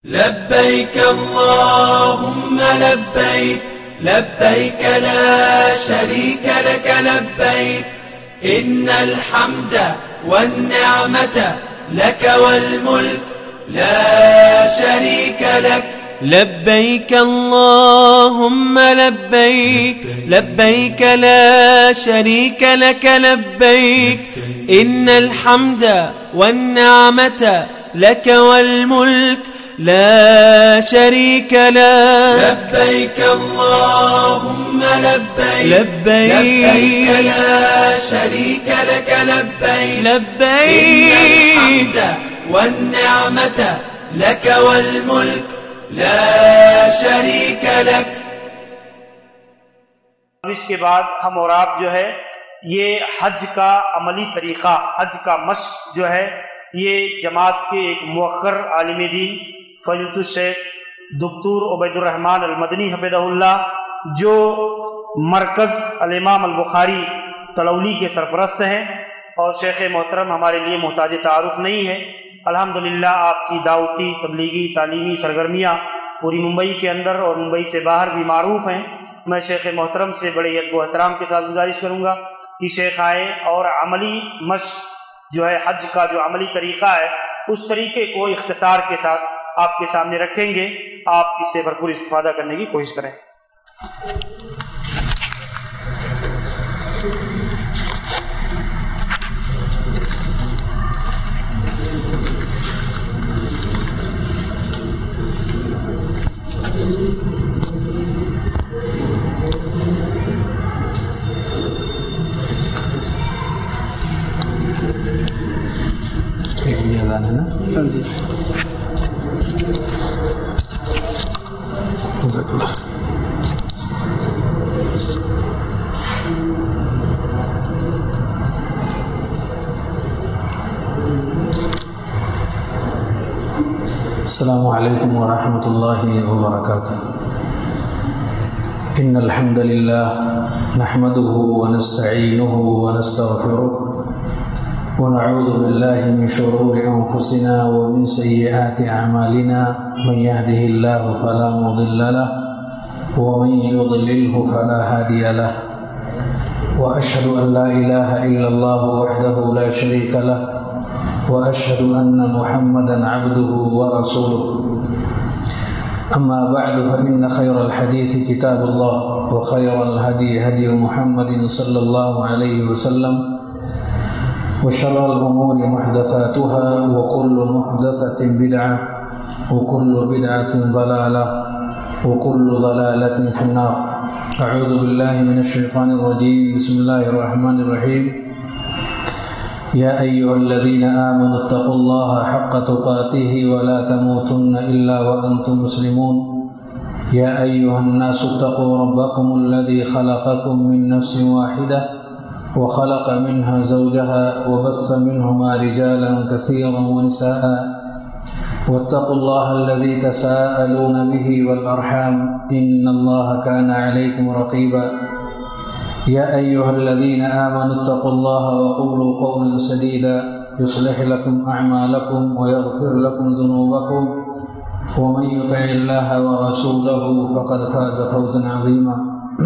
لبيك اللهم لبيك لبيك لا شريك لك لبيك إن الحمد والنعمة لك والملك لا شريك لك لبيك اللهم لبيك لبيك لا شريك لك لبيك إن الحمد والنعمة لك والملك لا شريك لك لبيك اللهم لبيك لبيك لا شريك لك لبيك لبيك إن الحمد والنعمة لك والملك لا شريك لك. اس کے بعد ہم اور آپ جو ہے یہ حج کا عملی طریقہ، حج کا مشق جو ہے یہ جماعت کے ایک مؤخر عالم دین فضیلۃ الشیخ دکتور عبید الرحمن المدنی حفظہ اللہ، جو مرکز الامام البخاری تلولی کے سرپرست ہیں، اور شیخ محترم ہمارے لیے محتاج تعارف نہیں ہے. الحمدللہ آپ کی دعوتی تبلیغی تعلیمی سرگرمیاں پوری ممبئی کے اندر اور ممبئی سے باہر بھی معروف ہیں. میں شیخ محترم سے بڑے ادب و احترام کے ساتھ گزارش کروں گا کہ شیخ آئیں اور عملی مشق جو ہے حج کا جو عملی طریقہ ہے اس طریقے کو اختصار کے ساتھ آپ کے سامنے رکھیں گے. آپ اس سے بھرپور استفادہ کرنے کی کوشش کریں. ہے نا جی جزاک اللہ. السلام علیکم ورحمۃ اللہ وبرکاتہ. ان الحمد للہ نحمده ونستعینه ونستغفره ونعوذ بالله من شرور أنفسنا ومن سيئات أعمالنا من يهده الله فلا مضل له ومن يضلله فلا هادي له وأشهد أن لا إله إلا الله وحده لا شريك له وأشهد أن محمدا عبده ورسوله. أما بعد فإن خير الحديث كتاب الله وخير الهدي هدي محمد صلى الله عليه وسلم وشر الأمور محدثاتها وكل محدثة بدعة وكل بدعة ضلالة وكل ضلالة في النار. أعوذ بالله من الشيطان الرجيم. بسم الله الرحمن الرحيم. يا أيها الذين آمنوا اتقوا الله حق تقاته ولا تموتن إلا وأنتم مسلمون. يا أيها الناس اتقوا ربكم الذي خلقكم من نفس واحدة وخلق منها زوجها وبث منهما رجالا كثيرا ونساء واتقوا الله الذي تساءلون به والأرحام إن الله كان عليكم رقيبا. يا أيها الذين آمنوا اتقوا الله وقولوا قولا سديدا يصلح لكم أعمالكم ويغفر لكم ذنوبكم ومن يطع الله ورسوله فقد فاز فوزا عظيما.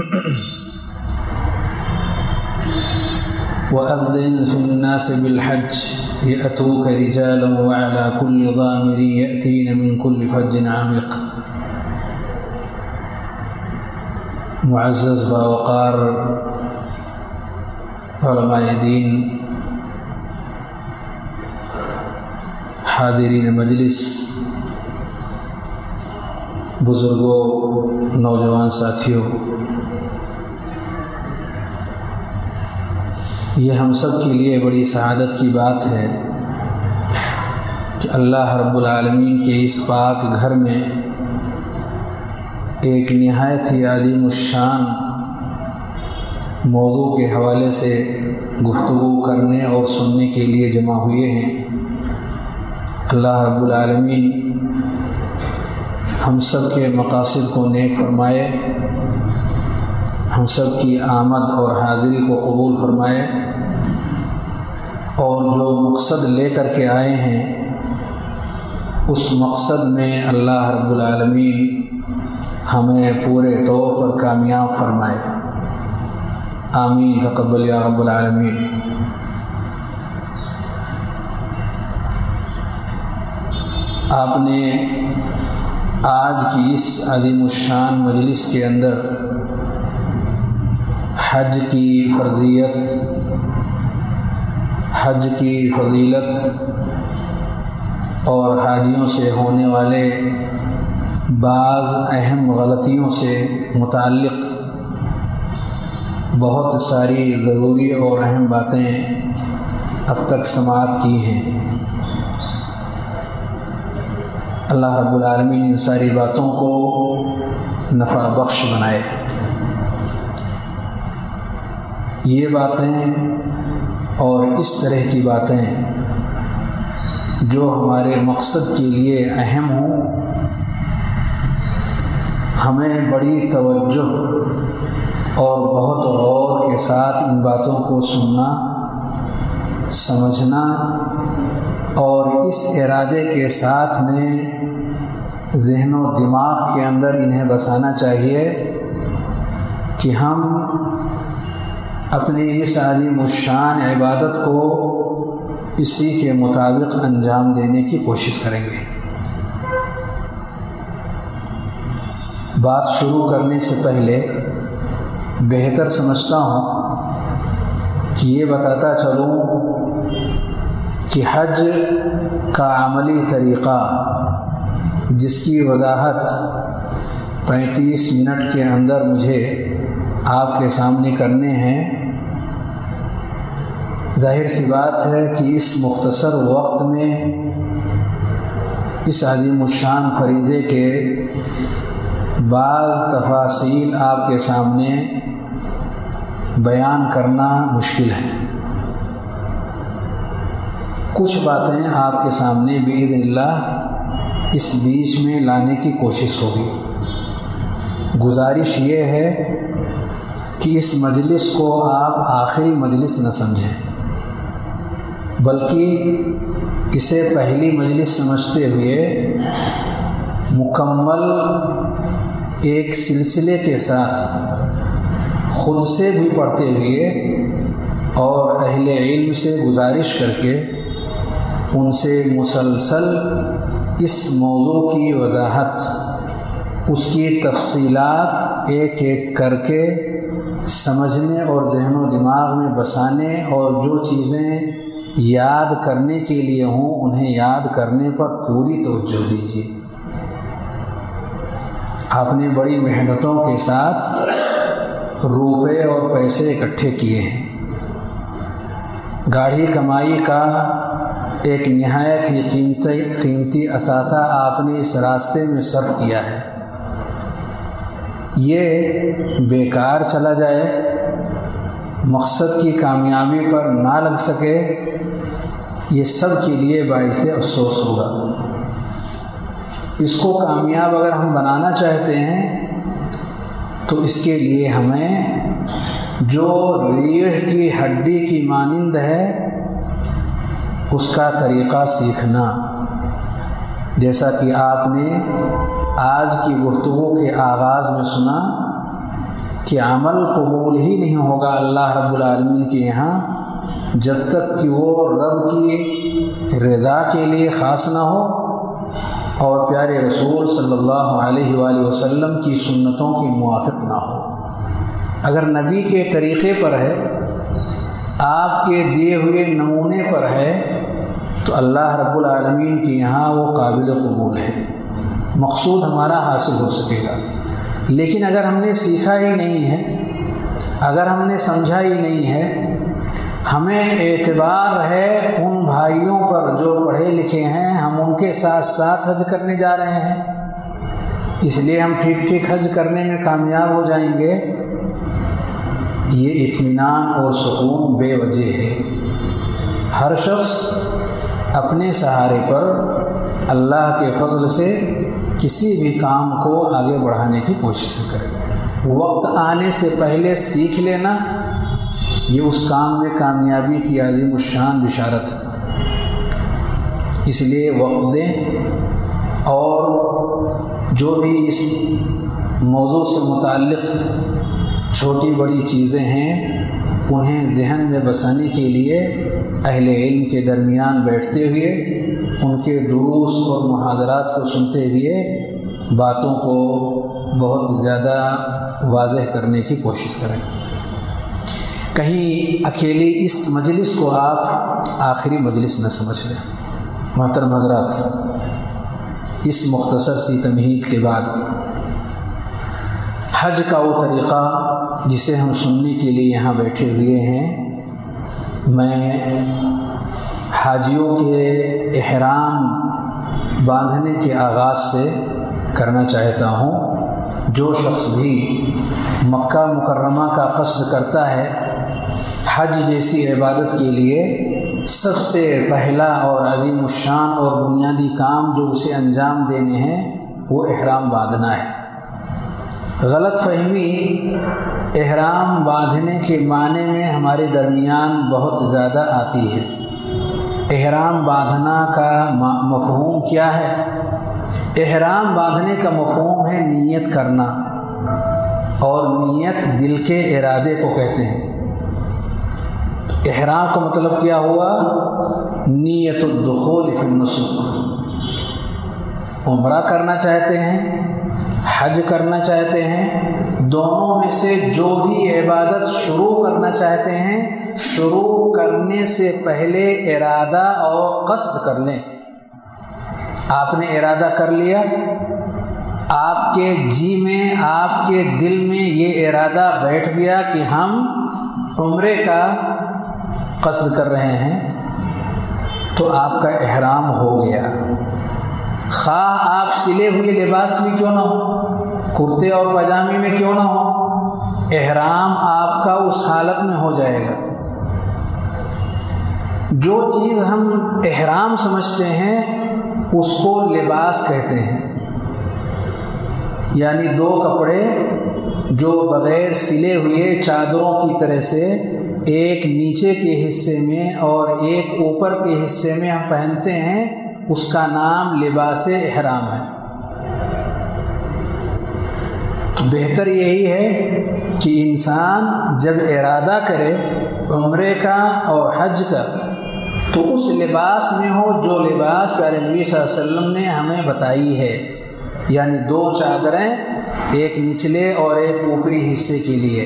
وأذن في الناس بالحج يأتوك رجالا وعلى كل ضامر يأتين من كل فج عميق. معزز باوقار علماء دین، حاضرین مجلس، بزرگوں، نوجوان ساتھیوں، یہ ہم سب کے لیے بڑی سعادت کی بات ہے کہ اللہ رب العالمین کے اس پاک گھر میں ایک نہایت ہی عظیم الشان موضوع کے حوالے سے گفتگو کرنے اور سننے کے لیے جمع ہوئے ہیں. اللہ رب العالمین ہم سب کے مقاصد کو نیک فرمائے، ہم سب کی آمد اور حاضری کو قبول فرمائے، اور جو مقصد لے کر کے آئے ہیں اس مقصد میں اللہ رب العالمین ہمیں پورے طور پر کامیاب فرمائے۔ آمین، تقبل یا رب العالمین۔ آپ نے آج کی اس عظیم الشان مجلس کے اندر حج کی فرضیت، حج کی فضیلت اور حاجیوں سے ہونے والے بعض اہم غلطیوں سے متعلق بہت ساری ضروری اور اہم باتیں اب تک سماعت کی ہیں۔ اللہ رب العالمین ان ساری باتوں کو نفع بخش بنائے۔ یہ باتیں اور اس طرح کی باتیں جو ہمارے مقصد کے لیے اہم ہوں، ہمیں بڑی توجہ اور بہت غور کے ساتھ ان باتوں کو سننا، سمجھنا اور اس ارادے کے ساتھ میں ذہن و دماغ کے اندر انہیں بسانا چاہیے کہ ہم اپنی اس عظیم الشان عبادت کو اسی کے مطابق انجام دینے کی کوشش کریں گے۔ بات شروع کرنے سے پہلے بہتر سمجھتا ہوں کہ یہ بتاتا چلوں کہ حج کا عملی طریقہ جس کی وضاحت 35 منٹ کے اندر مجھے آپ کے سامنے کرنے ہیں، ظاہر سی بات ہے کہ اس مختصر وقت میں اس عظیم الشان فریضے کے بعض تفاصیل آپ کے سامنے بیان کرنا مشکل ہے۔ کچھ باتیں آپ کے سامنے بإذن اللہ اس بیچ میں لانے کی کوشش ہوگی۔ گزارش یہ ہے کہ اس مجلس کو آپ آخری مجلس نہ سمجھیں، بلکہ اسے پہلی مجلس سمجھتے ہوئے مکمل ایک سلسلے کے ساتھ خود سے بھی پڑھتے ہوئے اور اہل علم سے گزارش کر کے ان سے مسلسل اس موضوع کی وضاحت، اس کی تفصیلات ایک ایک کر کے سمجھنے اور ذہن و دماغ میں بسانے اور جو چیزیں یاد کرنے کے لیے ہوں انہیں یاد کرنے پر پوری توجہ دیجیے۔ آپ نے بڑی محنتوں کے ساتھ روپے اور پیسے اکٹھے کیے ہیں، گاڑھی کمائی کا ایک نہایت ہی قیمتی اثاثہ آپ نے اس راستے میں صرف کیا ہے، یہ بیکار چلا جائے، مقصد کی کامیابی پر نہ لگ سکے، یہ سب کے لیے باعث افسوس ہوگا۔ اس کو کامیاب اگر ہم بنانا چاہتے ہیں تو اس کے لیے ہمیں جو ریڑھ کی ہڈی کی مانند ہے اس کا طریقہ سیکھنا، جیسا کہ آپ نے آج کی گفتگو کے آغاز میں سنا کہ عمل قبول ہی نہیں ہوگا اللہ رب العالمین کے یہاں جب تک کہ وہ رب کی رضا کے لیے خاص نہ ہو اور پیارے رسول صلی اللہ علیہ وآلہ وسلم کی سنتوں کے موافق نہ ہو۔ اگر نبی کے طریقے پر ہے، آپ کے دیے ہوئے نمونے پر ہے، تو اللہ رب العالمین کے یہاں وہ قابل قبول ہے، مقصود ہمارا حاصل ہو سکے گا۔ لیکن اگر ہم نے سیکھا ہی نہیں ہے، اگر ہم نے سمجھا ہی نہیں ہے، ہمیں اعتبار ہے ان بھائیوں پر جو پڑھے لکھے ہیں، ہم ان کے ساتھ ساتھ حج کرنے جا رہے ہیں، اس لیے ہم ٹھیک ٹھیک حج کرنے میں کامیاب ہو جائیں گے، یہ اطمینان اور سکون بے وجہ ہے۔ ہر شخص اپنے سہارے پر اللہ کے فضل سے کسی بھی کام کو آگے بڑھانے کی کوشش کرے۔ وقت آنے سے پہلے سیکھ لینا یہ اس کام میں کامیابی کی عظیم الشان بشارت ہے۔ اس لیے وقت دیں، اور جو بھی اس موضوع سے متعلق چھوٹی بڑی چیزیں ہیں انہیں ذہن میں بسانے کے لیے اہل علم کے درمیان بیٹھتے ہوئے ان کے دروس اور محاضرات کو سنتے ہوئے باتوں کو بہت زیادہ واضح کرنے کی کوشش کریں. کہیں اکیلی اس مجلس کو آپ آخری مجلس نہ سمجھ لیں. محترم حضرات، اس مختصر سی تمہید کے بعد حج کا وہ طریقہ جسے ہم سننے کے لیے یہاں بیٹھے ہوئے ہیں، میں حاجیوں کے احرام باندھنے کے آغاز سے کرنا چاہتا ہوں. جو شخص بھی مکہ مکرمہ کا قصد کرتا ہے حج جیسی عبادت کے لیے، سب سے پہلا اور عظیم الشان اور بنیادی کام جو اسے انجام دینے ہیں وہ احرام باندھنا ہے. غلط فہمی احرام باندھنے کے معنی میں ہمارے درمیان بہت زیادہ آتی ہے. احرام باندھنا کا مفہوم کیا ہے؟ احرام باندھنے کا مفہوم ہے نیت کرنا، اور نیت دل کے ارادے کو کہتے ہیں. احرام کا مطلب کیا ہوا؟ نیت الدخول فی النسک. عمرہ کرنا چاہتے ہیں، حج کرنا چاہتے ہیں، دونوں میں سے جو بھی عبادت شروع کرنا چاہتے ہیں، شروع کرنے سے پہلے ارادہ اور قصد کر لیں. آپ نے ارادہ کر لیا، آپ کے جی میں، آپ کے دل میں یہ ارادہ بیٹھ گیا کہ ہم عمرے کا قصد کر رہے ہیں، تو آپ کا احرام ہو گیا. خواہ آپ سلے ہوئے لباس میں کیوں نہ ہو، کرتے اور پاجامے میں کیوں نہ ہو، احرام آپ کا اس حالت میں ہو جائے گا. جو چیز ہم احرام سمجھتے ہیں اس کو لباس کہتے ہیں، یعنی دو کپڑے جو بغیر سلے ہوئے چادروں کی طرح سے ایک نیچے کے حصے میں اور ایک اوپر کے حصے میں ہم پہنتے ہیں، اس کا نام لباس احرام ہے. بہتر یہی ہے کہ انسان جب ارادہ کرے عمرے کا اور حج کا تو اس لباس میں ہو جو لباس پیارے نبی صلی اللہ علیہ وسلم نے ہمیں بتائی ہے، یعنی دو چادریں، ایک نچلے اور ایک اوپری حصے کے لیے.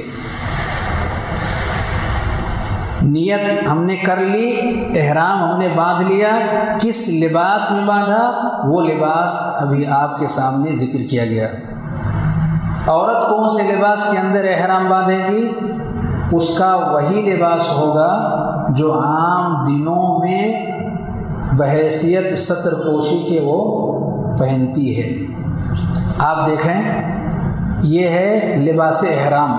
نیت ہم نے کر لی، احرام ہم نے باندھ لیا. کس لباس میں باندھا؟ وہ لباس ابھی آپ کے سامنے ذکر کیا گیا. عورت کون سے لباس کے اندر احرام باندھے گی؟ اس کا وہی لباس ہوگا جو عام دنوں میں بحیثیت ستر پوشی کے وہ پہنتی ہے. آپ دیکھیں، یہ ہے لباس احرام.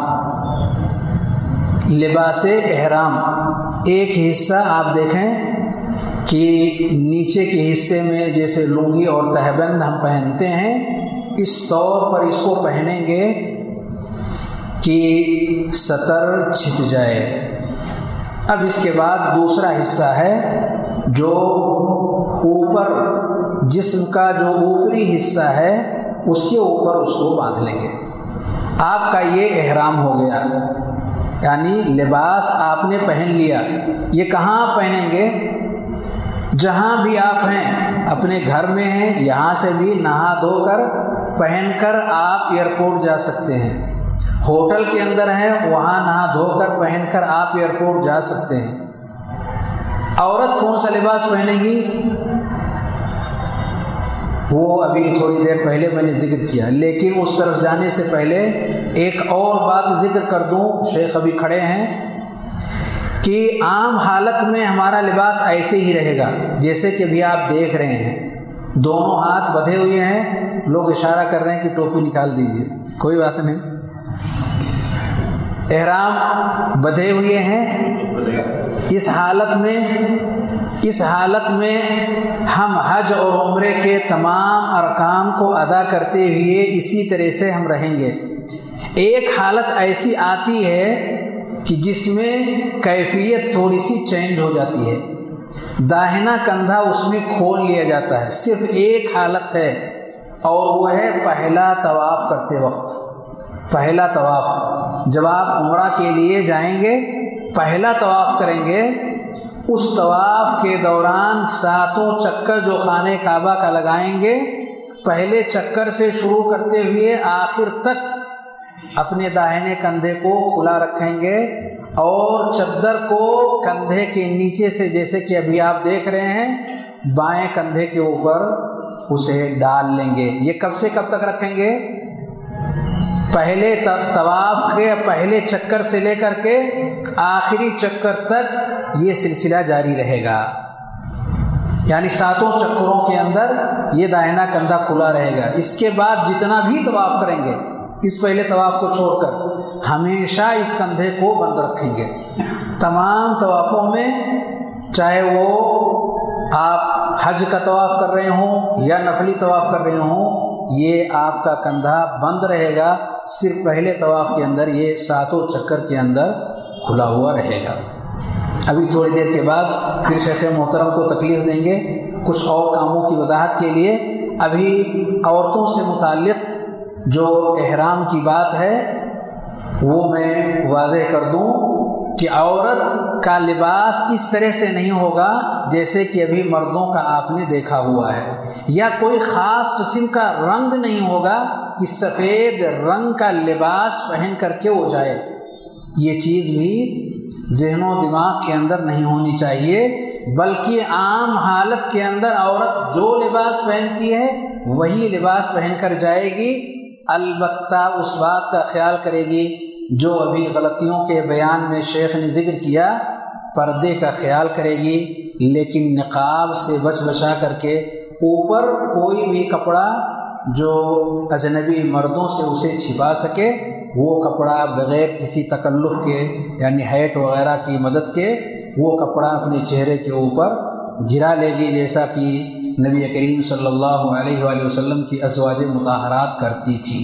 لباس احرام ایک حصہ آپ دیکھیں کہ نیچے کے حصے میں جیسے لنگی اور تہبند ہم پہنتے ہیں، اس طور پر اس کو پہنیں گے کہ سطر چھپ جائے. اب اس کے بعد دوسرا حصہ ہے جو اوپر جسم کا جو اوپری حصہ ہے اس کے اوپر اس کو باندھ لیں گے. آپ کا یہ احرام ہو گیا، یعنی لباس آپ نے پہن لیا. یہ کہاں پہنیں گے؟ جہاں بھی آپ ہیں، اپنے گھر میں ہیں، یہاں سے بھی نہا دھو کر پہن کر آپ ایئرپورٹ جا سکتے ہیں. ہوٹل کے اندر ہیں، وہاں نہا دھو کر پہن کر آپ ایئرپورٹ جا سکتے ہیں. عورت کون سا لباس پہنے گی؟ وہ ابھی تھوڑی دیر پہلے میں نے ذکر کیا، لیکن اس طرف جانے سے پہلے ایک اور بات ذکر کر دوں. شیخ ابھی کھڑے ہیں کہ عام حالت میں ہمارا لباس ایسے ہی رہے گا جیسے کہ ابھی آپ دیکھ رہے ہیں. دونوں ہاتھ بدھے ہوئے ہیں، لوگ اشارہ کر رہے ہیں کہ ٹوپی نکال دیجئے. کوئی بات نہیں، احرام بدھے ہوئے ہیں. اس حالت میں ہم حج اور عمرے کے تمام ارکان کو ادا کرتے ہوئے اسی طرح سے ہم رہیں گے. ایک حالت ایسی آتی ہے کہ جس میں کیفیت تھوڑی سی چینج ہو جاتی ہے. داہنا کندھا اس میں کھول لیا جاتا ہے، صرف ایک حالت ہے اور وہ ہے پہلا طواف کرتے وقت۔ پہلا طواف جب آپ عمرہ کے لیے جائیں گے، پہلا طواف کریں گے، اس طواف کے دوران 7 چکر جو خانہ کعبہ کا لگائیں گے، پہلے چکر سے شروع کرتے ہوئے آخر تک اپنے داہنے کندھے کو کھلا رکھیں گے اور چادر کو کندھے کے نیچے سے، جیسے کہ ابھی آپ دیکھ رہے ہیں، بائیں کندھے کے اوپر اسے ڈال لیں گے۔ یہ کب سے کب تک رکھیں گے؟ پہلے طواف کے پہلے چکر سے لے کر کے آخری چکر تک یہ سلسلہ جاری رہے گا، یعنی 7 چکروں کے اندر یہ داہنا کندھا کھلا رہے گا۔ اس کے بعد جتنا بھی طواف کریں گے، اس پہلے طواف کو چھوڑ کر ہمیشہ اس کندھے کو بند رکھیں گے۔ تمام طوافوں میں، چاہے وہ آپ حج کا طواف کر رہے ہوں یا نفلی طواف کر رہے ہوں، یہ آپ کا کندھا بند رہے گا، صرف پہلے طواف کے اندر یہ 7 چکر کے اندر کھلا ہوا رہے گا۔ ابھی تھوڑی دیر کے بعد پھر شیخ محترم کو تکلیف دیں گے کچھ اور کاموں کی وضاحت کے لیے۔ ابھی عورتوں سے متعلق جو احرام کی بات ہے وہ میں واضح کر دوں کہ عورت کا لباس اس طرح سے نہیں ہوگا جیسے کہ ابھی مردوں کا آپ نے دیکھا ہوا ہے، یا کوئی خاص قسم کا رنگ نہیں ہوگا کہ سفید رنگ کا لباس پہن کر کے وہ جائے۔ یہ چیز بھی ذہن و دماغ کے اندر نہیں ہونی چاہیے، بلکہ عام حالت کے اندر عورت جو لباس پہنتی ہے وہی لباس پہن کر جائے گی، البتہ اس بات کا خیال کرے گی جو ابھی غلطیوں کے بیان میں شیخ نے ذکر کیا، پردے کا خیال کرے گی، لیکن نقاب سے بچا کر کے اوپر کوئی بھی کپڑا جو اجنبی مردوں سے اسے چھپا سکے وہ کپڑا بغیر کسی تکلف کے، یعنی ہیٹ وغیرہ کی مدد کے، وہ کپڑا اپنے چہرے کے اوپر گرا لے گی، جیسا کہ نبی کریم صلی اللہ علیہ وآلہ وسلم کی ازواج مطہرات کرتی تھی۔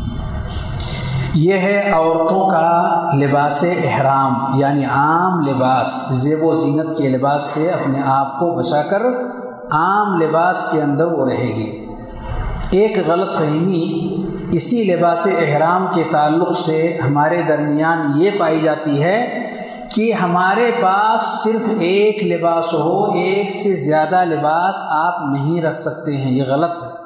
یہ ہے عورتوں کا لباس احرام، یعنی عام لباس، زیب و زینت کے لباس سے اپنے آپ کو بچا کر عام لباس کے اندر وہ رہے گی۔ ایک غلط فہمی اسی لباس احرام کے تعلق سے ہمارے درمیان یہ پائی جاتی ہے کہ ہمارے پاس صرف ایک لباس ہو، ایک سے زیادہ لباس آپ نہیں رکھ سکتے ہیں۔ یہ غلط ہے۔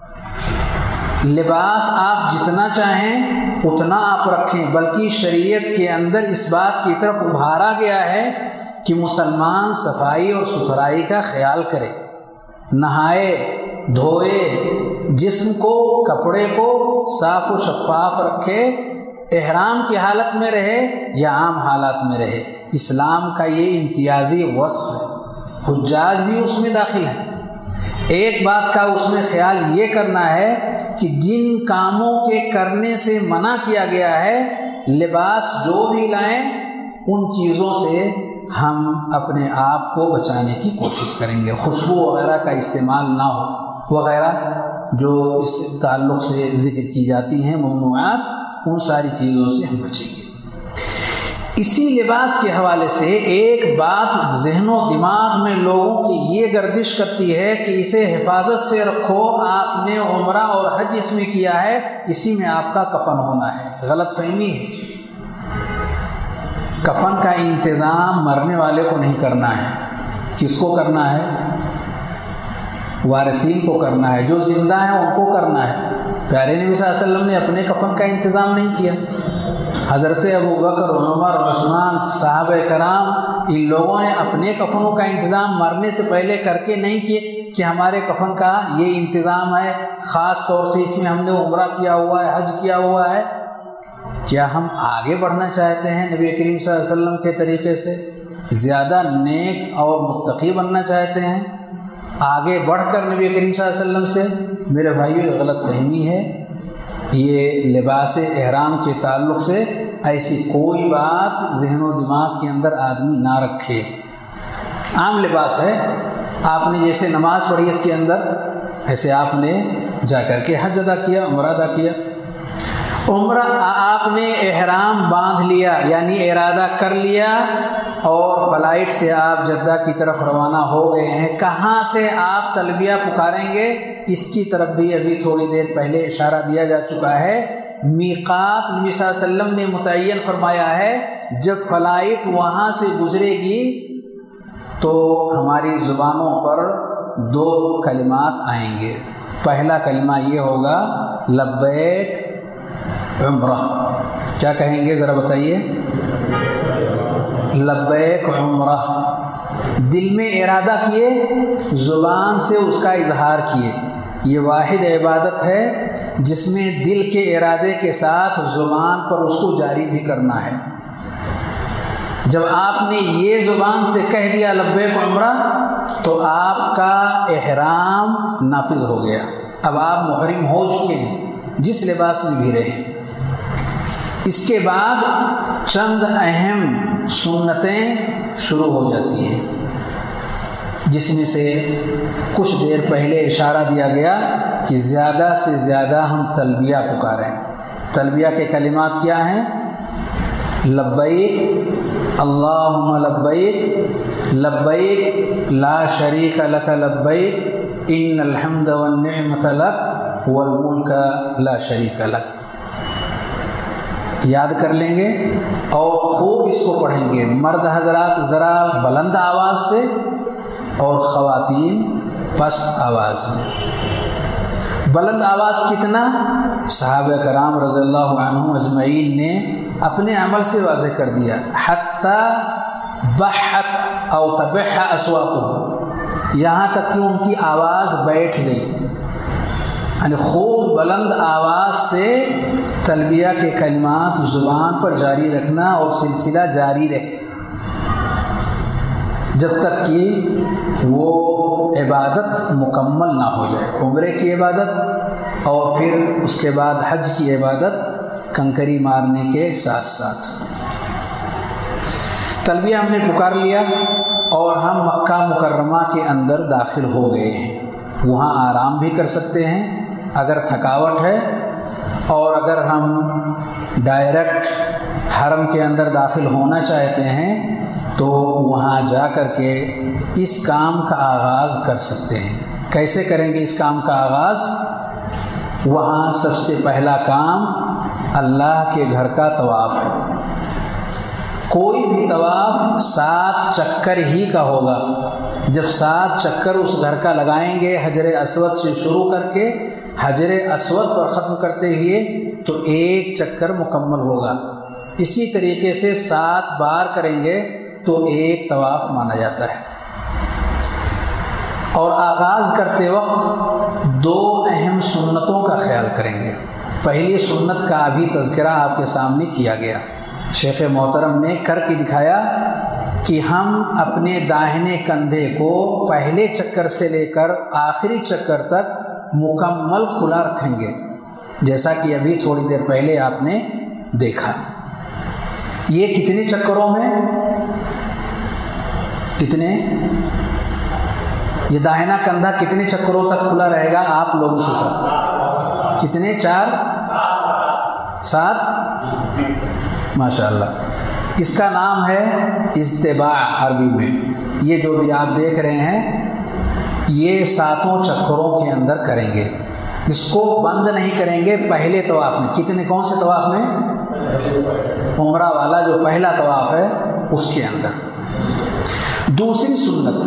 لباس آپ جتنا چاہیں اتنا آپ رکھیں، بلکہ شریعت کے اندر اس بات کی طرف ابھارا گیا ہے کہ مسلمان صفائی اور ستھرائی کا خیال کرے، نہائے دھوئے، جسم کو، کپڑے کو صاف و شفاف رکھے، احرام کی حالت میں رہے یا عام حالات میں رہے۔ اسلام کا یہ امتیازی وصف ہے، حجاج بھی اس میں داخل ہیں۔ ایک بات کا اس میں خیال یہ کرنا ہے کہ جن کاموں کے کرنے سے منع کیا گیا ہے، لباس جو بھی لائیں ان چیزوں سے ہم اپنے آپ کو بچانے کی کوشش کریں گے، خوشبو وغیرہ کا استعمال نہ ہو وغیرہ جو اس تعلق سے ذکر کی جاتی ہیں ممنوعات، ان ساری چیزوں سے ہم بچیں گے۔ اسی لباس کے حوالے سے ایک بات ذہن و دماغ میں لوگوں کی یہ گردش کرتی ہے کہ اسے حفاظت سے رکھو، آپ نے عمرہ اور حج اس میں کیا ہے، اسی میں آپ کا کفن ہونا ہے۔ غلط فہمی ہے۔ کفن کا انتظام مرنے والے کو نہیں کرنا ہے، کس کو کرنا ہے؟ وارثین کو کرنا ہے، جو زندہ ہیں ان کو کرنا ہے۔ پیارے نبی صلی اللہ علیہ وسلم نے اپنے کفن کا انتظام نہیں کیا، حضرت ابو بکر، عمر، عثمان، صحابہ کرام، ان لوگوں نے اپنے کفنوں کا انتظام مرنے سے پہلے کر کے نہیں کیے کہ ہمارے کفن کا یہ انتظام ہے، خاص طور سے اس میں ہم نے عمرہ کیا ہوا ہے، حج کیا ہوا ہے۔ کیا ہم آگے بڑھنا چاہتے ہیں نبی کریم صلی اللہ علیہ وسلم کے طریقے سے، زیادہ نیک اور متقی بننا چاہتے ہیں آگے بڑھ کر نبی کریم صلی اللہ علیہ وسلم سے؟ میرے بھائیو، یہ غلط فہمی ہے۔ یہ لباس احرام کے تعلق سے ایسی کوئی بات ذہن و دماغ کے اندر آدمی نہ رکھے۔ عام لباس ہے، آپ نے جیسے نماز پڑھی اس کے اندر، ایسے آپ نے جا کر کے حج ادا کیا، عمرہ ادا کیا۔ عمرہ آپ نے احرام باندھ لیا، یعنی ارادہ کر لیا اور فلائٹ سے آپ جدہ کی طرف روانہ ہو گئے ہیں، کہاں سے آپ تلبیہ پکاریں گے اس کی طرف بھی ابھی تھوڑی دیر پہلے اشارہ دیا جا چکا ہے۔ میقات نبی صلی اللہ علیہ وسلم نے متعین فرمایا ہے، جب فلائٹ وہاں سے گزرے گی تو ہماری زبانوں پر 2 کلمات آئیں گے۔ پہلا کلمہ یہ ہوگا لبیک عمرہ۔ کیا کہیں گے ذرا بتائیے؟ لبیک عمرہ۔ دل میں ارادہ کیے، زبان سے اس کا اظہار کیے۔ یہ واحد عبادت ہے جس میں دل کے ارادے کے ساتھ زبان پر اس کو جاری بھی کرنا ہے۔ جب آپ نے یہ زبان سے کہہ دیا لبیک عمرہ تو آپ کا احرام نافذ ہو گیا، اب آپ محرم ہو چکے ہیں جس لباس میں بھی رہیں۔ اس کے بعد چند اہم سنتیں شروع ہو جاتی ہیں، جس میں سے کچھ دیر پہلے اشارہ دیا گیا کہ زیادہ سے زیادہ ہم تلبیہ پکاریں۔ تلبیہ کے کلمات کیا ہیں؟ لبیک اللہم لبیک، لبیک لا شریک لک لبیک ان الحمد والنعمت لک والملک لا شریک لک۔ یاد کر لیں گے اور خوب اس کو پڑھیں گے، مرد حضرات ذرا بلند آواز سے اور خواتین پست آواز میں۔ بلند آواز کتنا؟ صحابہ کرام رضی اللہ عنہم اجمعین نے اپنے عمل سے واضح کر دیا، حتی بحت او تبح اصواتهم، یہاں تک کہ ان کی آواز بیٹھ گئی، یعنی خوب بلند آواز سے تلبیہ کے کلمات زبان پر جاری رکھنا اور سلسلہ جاری رہے جب تک کہ وہ عبادت مکمل نہ ہو جائے۔ عمرے کی عبادت اور پھر اس کے بعد حج کی عبادت کنکری مارنے کے ساتھ ساتھ۔ تلبیہ ہم نے پکار لیا اور ہم مکہ مکرمہ کے اندر داخل ہو گئے ہیں۔ وہاں آرام بھی کر سکتے ہیں اگر تھکاوٹ ہے، اور اگر ہم ڈائریکٹ حرم کے اندر داخل ہونا چاہتے ہیں تو وہاں جا کر کے اس کام کا آغاز کر سکتے ہیں۔ کیسے کریں گے اس کام کا آغاز؟ وہاں سب سے پہلا کام اللہ کے گھر کا طواف ہے۔ کوئی بھی طواف 7 چکر ہی کا ہوگا۔ جب 7 چکر اس گھر کا لگائیں گے، حجر اسود سے شروع کر کے حجر اسود پر ختم کرتے ہوئے، تو 1 چکر مکمل ہوگا۔ اسی طریقے سے 7 بار کریں گے تو 1 طواف مانا جاتا ہے۔ اور آغاز کرتے وقت 2 اہم سنتوں کا خیال کریں گے۔ پہلی سنت کا ابھی تذکرہ آپ کے سامنے کیا گیا، شیخ محترم نے کر کے دکھایا کہ ہم اپنے داہنے کندھے کو پہلے چکر سے لے کر آخری چکر تک مکمل کھلا رکھیں گے، جیسا کہ ابھی تھوڑی دیر پہلے آپ نے دیکھا۔ یہ کتنے چکروں میں؟ کتنے؟ یہ داہنا کندھا کتنے چکروں تک کھلا رہے گا آپ لوگوں سے ساتھ؟ کتنے؟ 4 7 ماشاء اللہ۔ اس کا نام ہے اجتباع عربی میں۔ یہ جو بھی آپ دیکھ رہے ہیں یہ 7 چکروں کے اندر کریں گے، اس کو بند نہیں کریں گے۔ پہلے طواف میں کتنے؟ کون سے طواف میں؟ عمرہ والا جو پہلا طواف ہے اس کے اندر۔ دوسری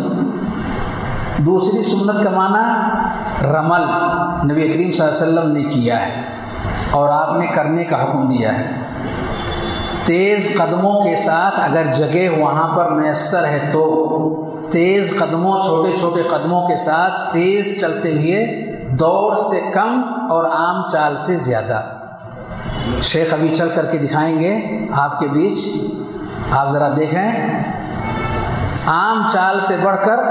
سنت کا معنی رمل نبی کریم صلی اللہ علیہ وسلم نے کیا ہے اور آپ نے کرنے کا حکم دیا ہے۔ تیز قدموں کے ساتھ اگر جگہ وہاں پر میسر ہے تو تیز قدموں، چھوٹے چھوٹے قدموں کے ساتھ تیز چلتے ہوئے، دوڑ سے کم اور عام چال سے زیادہ۔ شیخ ابھی چل کر کے دکھائیں گے آپ کے بیچ، آپ ذرا دیکھیں، عام چال سے بڑھ کر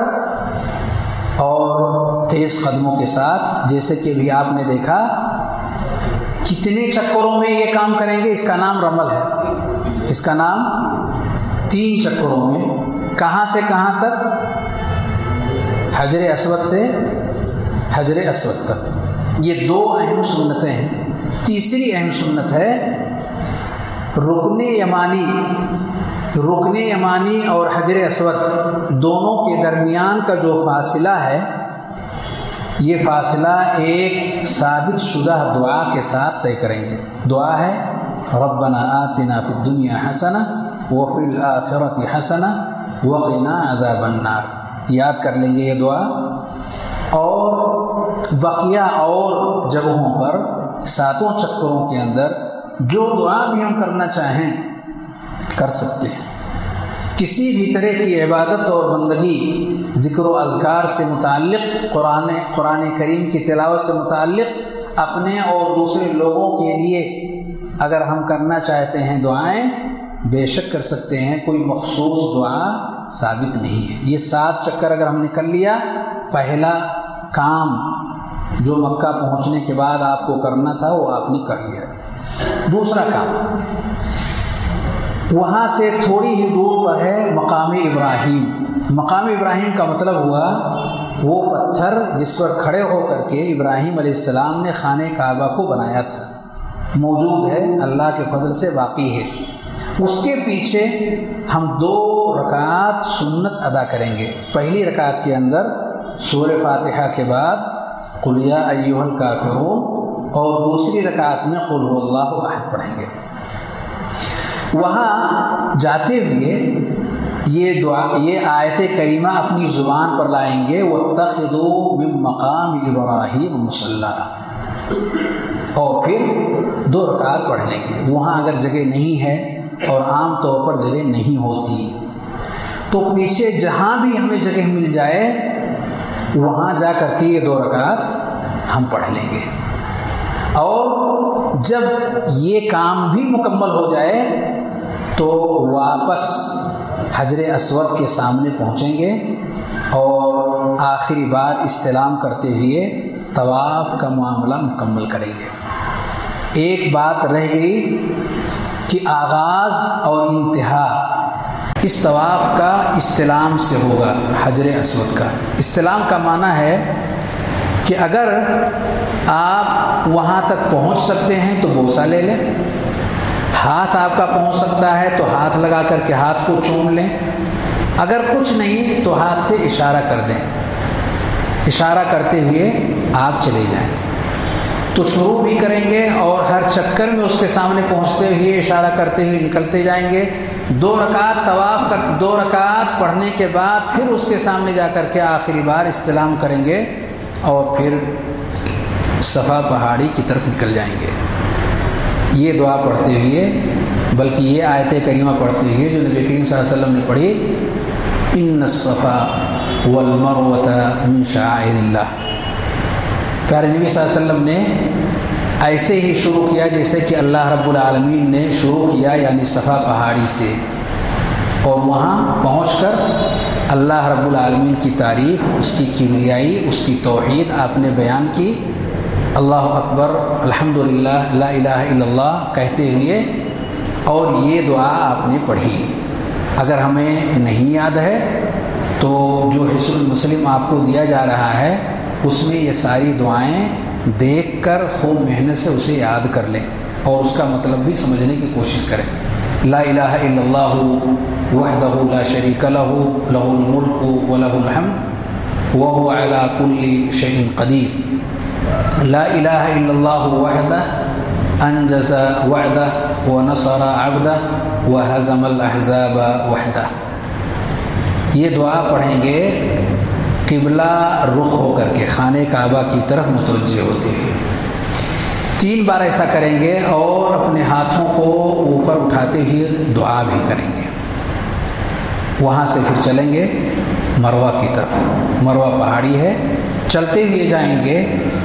اور تیز قدموں کے ساتھ، جیسے کہ بھی آپ نے دیکھا۔ کتنے چکروں میں یہ کام کریں گے؟ اس کا نام رمل ہے، اس کا نام 3 چکروں میں۔ کہاں سے کہاں تک؟ حجر اسود سے حجر اسود تک۔ یہ 2 اہم سنتیں ہیں۔ تیسری اہم سنت ہے رکن یمانی رکن یمانی اور حجر اسود دونوں کے درمیان کا جو فاصلہ ہے، یہ فاصلہ ایک ثابت شدہ دعا کے ساتھ طے کریں گے۔ دعا ہے ربنا آتنا فی الدنیا حسنہ وفی الآخرۃ حسنہ وقنا عذاب النار، یاد کر لیں گے یہ دعا، اور بقیہ اور جگہوں پر 7 چکروں کے اندر جو دعا بھی ہم کرنا چاہیں کر سکتے ہیں۔ کسی بھی طرح کی عبادت اور بندگی، ذکر و اذکار سے متعلق، قرآن کریم کی تلاوت سے متعلق اپنے اور دوسرے لوگوں کے لیے اگر ہم کرنا چاہتے ہیں دعائیں، بے شک کر سکتے ہیں، کوئی مخصوص دعا ثابت نہیں ہے۔ یہ 7 چکر اگر ہم نے کر لیا، پہلا کام جو مکہ پہنچنے کے بعد آپ کو کرنا تھا وہ آپ نے کر لیا۔ دوسرا کام، وہاں سے تھوڑی ہی دور پر ہے مقام ابراہیم۔ مقام ابراہیم کا مطلب ہوا وہ پتھر جس پر کھڑے ہو کر کے ابراہیم علیہ السلام نے خانہ کعبہ کو بنایا تھا، موجود ہے، اللہ کے فضل سے باقی ہے۔ اس کے پیچھے ہم 2 رکعات سنت ادا کریں گے۔ پہلی رکعت کے اندر سورہ فاتحہ کے بعد قل یا ایھا الکافرون، اور دوسری رکعت میں قل هو اللہ احد پڑھیں گے۔ وہاں جاتے ہوئے یہ دعا، یہ آیت کریمہ اپنی زبان پر لائیں گے، واتخذوا من مقام ابراہیم مصلی، اور پھر 2 رکعت پڑھ لیں گے۔ وہاں اگر جگہ نہیں ہے، اور عام طور پر جگہ نہیں ہوتی، تو پیچھے جہاں بھی ہمیں جگہ مل جائے وہاں جا کر کے یہ 2 رکعت ہم پڑھ لیں گے۔ اور جب یہ کام بھی مکمل ہو جائے تو واپس حجر اسود کے سامنے پہنچیں گے اور آخری بار استلام کرتے ہوئے طواف کا معاملہ مکمل کریں گے۔ ایک بات رہ گئی کہ آغاز اور انتہا اس طواف کا استلام سے ہوگا۔ حجر اسود کا استلام کا معنی ہے کہ اگر آپ وہاں تک پہنچ سکتے ہیں تو بوسہ لے لیں، ہاتھ آپ کا پہنچ سکتا ہے تو ہاتھ لگا کر کے ہاتھ کو چوم لیں، اگر کچھ نہیں تو ہاتھ سے اشارہ کر دیں، اشارہ کرتے ہوئے آپ چلے جائیں۔ تو شروع بھی کریں گے اور ہر چکر میں اس کے سامنے پہنچتے ہوئے اشارہ کرتے ہوئے نکلتے جائیں گے۔ 2 رکعت طواف کر 2 رکعت پڑھنے کے بعد پھر اس کے سامنے جا کر کے آخری بار استلام کریں گے اور پھر صفا پہاڑی کی طرف نکل جائیں گے۔ یہ دعا پڑھتے ہوئے، بلکہ یہ آیت کریمہ پڑھتے ہوئے جو نبی کریم صلی اللہ علیہ وسلم نے پڑھی، ان الصفا والمروۃ من شعائر اللہ۔ پیارے نبی صلی اللہ علیہ وسلم نے ایسے ہی شروع کیا جیسے کہ اللہ رب العالمین نے شروع کیا، یعنی صفا پہاڑی سے، اور وہاں پہنچ کر اللہ رب العالمین کی تعریف، اس کی کبریائی، اس کی توحید آپ نے بیان کی، اللہ اکبر، الحمدللہ، لا الہ الا اللہ کہتے ہوئے، اور یہ دعا آپ نے پڑھی۔ اگر ہمیں نہیں یاد ہے تو جو حصن المسلم آپ کو دیا جا رہا ہے اس میں یہ ساری دعائیں دیکھ کر خوب محنت سے اسے یاد کر لیں اور اس کا مطلب بھی سمجھنے کی کوشش کریں۔ لا الہ الا اللہ وحدہ لا شریک لہ لہ الملک ولہ الحمد وہو علی کل شیء قدیر۔ لا الہ الا اللہ وحدہ انجز وعدہ ونصر عبدہ وہزم الاحزاب وحدہ۔ یہ دعا پڑھیں گے قبلہ رخ ہو کر کے، خانہ کعبہ کی طرف متوجہ ہوتے ہیں۔ 3 بار ایسا کریں گے اور اپنے ہاتھوں کو اوپر اٹھاتے ہوئے دعا بھی کریں گے۔ وہاں سے پھر چلیں گے مروہ کی طرف، مروہ پہاڑی ہے، چلتے ہوئے جائیں گے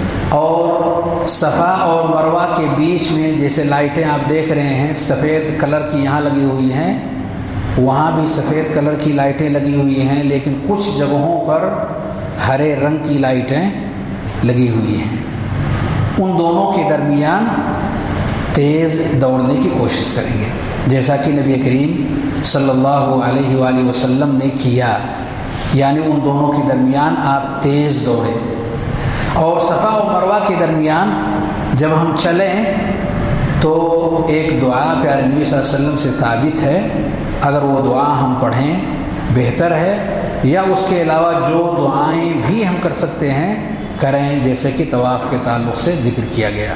اور صفا اور مروہ کے بیچ میں جیسے لائٹیں آپ دیکھ رہے ہیں سفید کلر کی یہاں لگی ہوئی ہیں، وہاں بھی سفید کلر کی لائٹیں لگی ہوئی ہیں، لیکن کچھ جگہوں پر ہرے رنگ کی لائٹیں لگی ہوئی ہیں۔ ان دونوں کے درمیان تیز دوڑنے کی کوشش کریں گے، جیسا کہ نبی کریم صلی اللہ علیہ وآلہ وسلم نے کیا، یعنی ان دونوں کے درمیان آپ تیز دوڑیں۔ اور صفا و مروہ کے درمیان جب ہم چلیں تو ایک دعا پیارے نبی صلی اللہ علیہ وسلم سے ثابت ہے، اگر وہ دعا ہم پڑھیں بہتر ہے، یا اس کے علاوہ جو دعائیں بھی ہم کر سکتے ہیں کریں، جیسے کہ طواف کے تعلق سے ذکر کیا گیا۔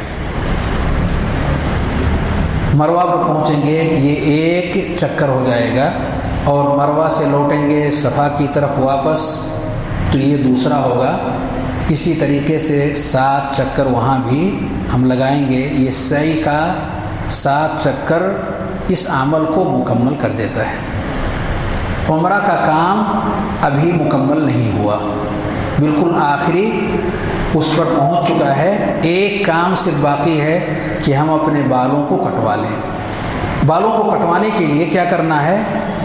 مروہ پر پہنچیں گے، یہ ایک چکر ہو جائے گا، اور مروہ سے لوٹیں گے صفا کی طرف واپس تو یہ دوسرا ہوگا۔ اسی طریقے سے 7 چکر وہاں بھی ہم لگائیں گے۔ یہ سعی کا 7 چکر اس عمل کو مکمل کر دیتا ہے۔ عمرہ کا کام ابھی مکمل نہیں ہوا، بالکل آخری اس پر پہنچ چکا ہے۔ ایک کام صرف باقی ہے کہ ہم اپنے بالوں کو کٹوا لیں۔ بالوں کو کٹوانے کے لیے کیا کرنا ہے؟